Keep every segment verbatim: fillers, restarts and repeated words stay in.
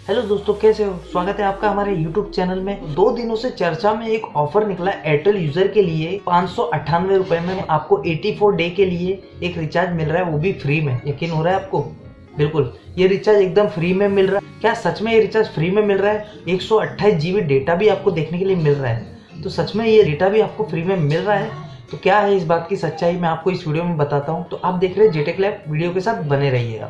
Hello दोस्तों, कैसे हो? स्वागत है आपका हमारे यूट्यूब चैनल में। दो दिनों से चर्चा में एक ऑफर निकला एयरटेल यूजर के लिए पाँच सौ अट्ठानवे रुपए में आपको चौरासी डे के लिए एक रिचार्ज मिल रहा है, वो भी फ्री में। यकीन हो रहा है आपको? बिल्कुल, ये रिचार्ज एकदम फ्री में मिल रहा है। क्या सच में ये रिचार्ज फ्री में मिल रहा है? एक सौ अट्ठाईस जीबी डेटा भी आपको देखने के लिए मिल रहा है। तो सच में ये डेटा भी आपको फ्री में मिल रहा है? तो क्या है इस बात की सच्चाई, मैं आपको इस वीडियो में बताता हूँ। तो आप देख रहे हैं जेटेक लैब, वीडियो के साथ बने रहिएगा।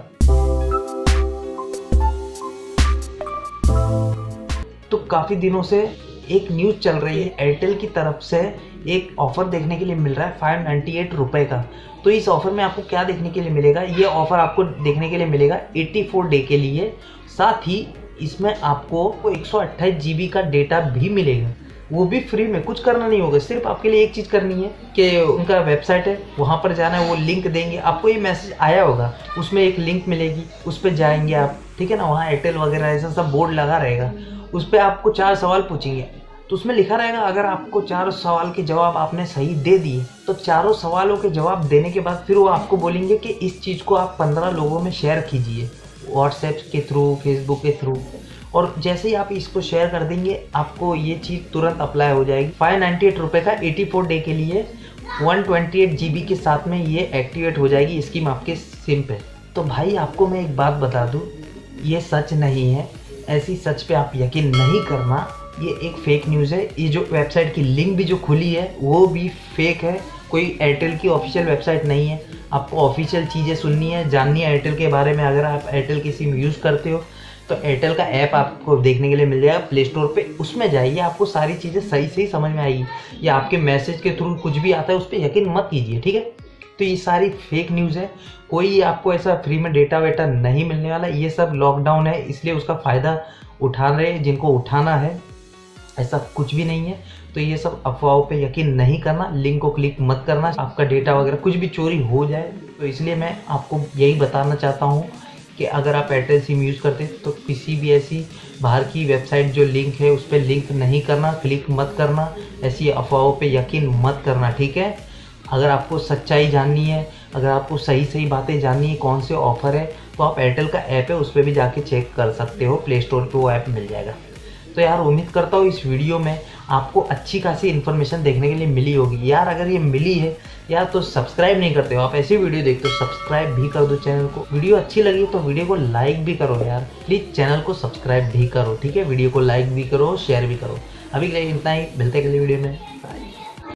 तो काफ़ी दिनों से एक न्यूज़ चल रही है, एयरटेल की तरफ से एक ऑफ़र देखने के लिए मिल रहा है पाँच सौ अट्ठानवे रुपए का। तो इस ऑफ़र में आपको क्या देखने के लिए मिलेगा? ये ऑफ़र आपको देखने के लिए मिलेगा चौरासी डे के लिए। साथ ही इसमें आपको एक सौ अट्ठाईस जीबी का डेटा भी मिलेगा, वो भी फ्री में। कुछ करना नहीं होगा, सिर्फ आपके लिए एक चीज़ करनी है कि उनका वेबसाइट है, वहाँ पर जाना है, वो लिंक देंगे आपको। ये मैसेज आया होगा, उसमें एक लिंक मिलेगी, उस पर जाएंगे आप, ठीक है ना। वहाँ एयरटेल वगैरह ऐसा सब बोर्ड लगा रहेगा, उस पर आपको चार सवाल पूछेंगे। तो उसमें लिखा रहेगा, अगर आपको चारों सवाल के जवाब आपने सही दे दिए तो चारों सवालों के जवाब देने के बाद फिर वो आपको बोलेंगे कि इस चीज़ को आप पंद्रह लोगों में शेयर कीजिए, व्हाट्सएप के थ्रू, फेसबुक के थ्रू। और जैसे ही आप इसको शेयर कर देंगे, आपको ये चीज़ तुरंत अप्लाई हो जाएगी। पाँच सौ अट्ठानवे रुपये का चौरासी डे के लिए एक सौ अट्ठाईस जीबी के साथ में ये एक्टिवेट हो जाएगी स्कीम आपके सिम पे। तो भाई आपको मैं एक बात बता दूँ, ये सच नहीं है, ऐसी सच पे आप यकीन नहीं करना। ये एक फेक न्यूज़ है। ये जो वेबसाइट की लिंक भी जो खुली है वो भी फेक है, कोई एयरटेल की ऑफिशियल वेबसाइट नहीं है। आपको ऑफिशियल चीज़ें सुननी है, जाननी है एयरटेल के बारे में। अगर आप एयरटेल की सिम यूज़ करते हो तो एयरटेल का ऐप आपको देखने के लिए मिल जाएगा प्ले स्टोर पे, उसमें जाइए, आपको सारी चीज़ें सही सही समझ में आएगी। या आपके मैसेज के थ्रू कुछ भी आता है उस पर यकीन मत कीजिए, ठीक है। तो ये सारी फेक न्यूज़ है, कोई आपको ऐसा फ्री में डेटा वेटा नहीं मिलने वाला। ये सब लॉकडाउन है इसलिए उसका फ़ायदा उठा रहे हैं जिनको उठाना है, ऐसा कुछ भी नहीं है। तो ये सब अफवाहों पे यकीन नहीं करना, लिंक को क्लिक मत करना, आपका डेटा वगैरह कुछ भी चोरी हो जाए। तो इसलिए मैं आपको यही बताना चाहता हूँ कि अगर आप एयरटेल सिम यूज़ करते हैं तो किसी भी ऐसी बाहर की वेबसाइट जो लिंक है उस पर लिंक नहीं करना, क्लिक मत करना, ऐसी अफवाहों पे यकीन मत करना, ठीक है। अगर आपको सच्चाई जाननी है, अगर आपको सही सही बातें जाननी है, कौन से ऑफ़र है, तो आप एयरटेल का ऐप है उस पर भी जाके चेक कर सकते हो, प्ले स्टोर पे वो ऐप मिल जाएगा। तो यार उम्मीद करता हूँ इस वीडियो में आपको अच्छी खासी इन्फॉर्मेशन देखने के लिए मिली होगी। यार अगर ये मिली है यार तो सब्सक्राइब नहीं करते हो आप, ऐसी वीडियो देखते हो, सब्सक्राइब भी कर दो चैनल को। वीडियो अच्छी लगी तो वीडियो को लाइक भी करो यार, प्लीज़ चैनल को सब्सक्राइब भी करो, ठीक है। वीडियो को लाइक भी करो, शेयर भी करो। अभी के लिए इतना ही, मिलते हैं अगली वीडियो में, बाय।